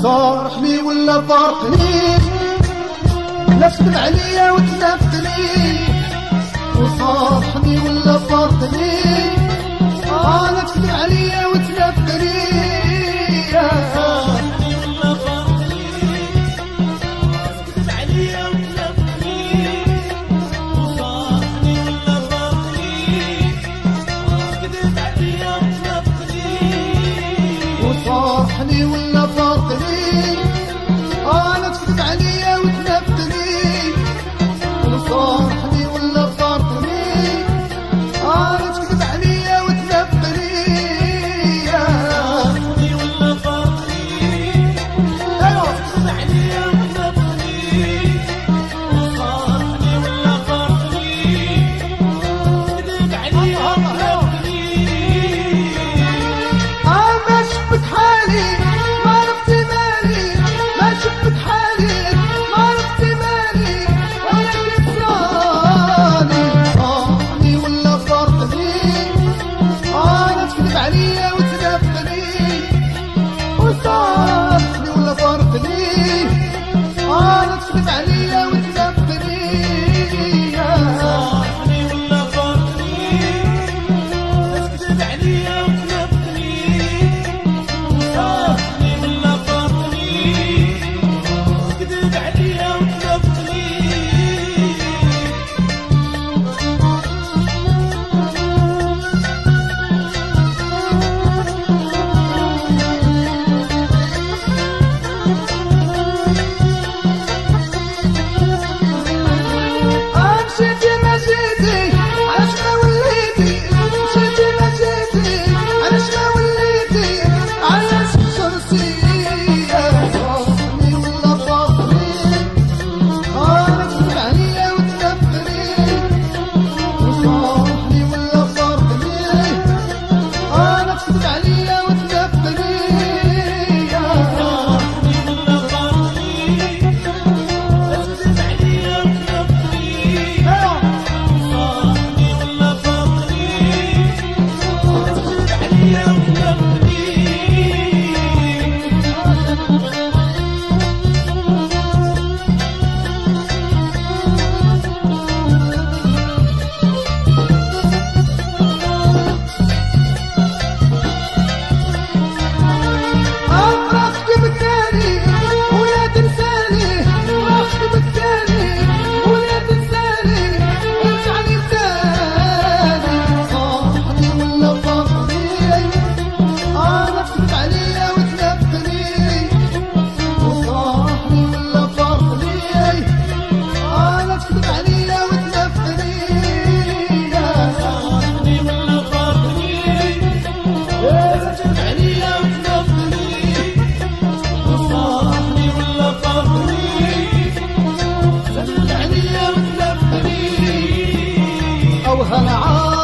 صارحني ولا فارقني، لا تكذب عليا وتنافقني. وصارحني ولا فارقني، لا تكذب عليا وتنافقني. صارحني ولا فارقني، تكذب عليا وتنافقني. وصارحني ولا فارقني، تكذب عليا وتنافقني. وصارحني ولا فارقني، لا تكذب عليا وتنافقني. وصارحني ولا فارقني، لا تكذب عليا وتنافقني. صارحني ولا فارقني، تكذب عليا وتنافقني. وصارحني ولا فارقني، تكذب عليا وتنافقني. ما شفت حالي ما عرفت مالي، ما شفت حالي ما عرفت مالي، ولا كيف صاني. صارحني ولا فارقني، لا تكذب عليا وتنافقني. وصارحني ولا فارقني، لا تكذب عليا وتنافقني. صارحني ولا فارقني، تكذب عليا وتنافقني. صارحني ولا فارقني، تكذب عليا وتنافقني. مشيتي ما جيتي علاش ما وليتي، مشيتي ما جيتي علاش ما وليتي، علاش خسرتي. صارحني ولا فارقني، لا تكذب عليا وتنافقني. وصارحني ولا فارقني، لا تكذب عليا وتنافقني. صارحني ولا فارقني، تكذب عليا وتنافقني. صارحني ولا فارقني، تكذب عليا وتنافقني. فرحت بالتاني ولا تنساني، فرحت بالتاني ولا تنساني، ارجعني تاني. صارحني ولا فارقني، لا تكذب عليا وتنافقني. وصارحني ولا فارقني، لا تكذب عليا وتنافقني. صارحني ولا فارقني، تكذب عليا وتنافقني. وصارحني ولا فارقني، تكذب عليا وتنافقني. أو هالعار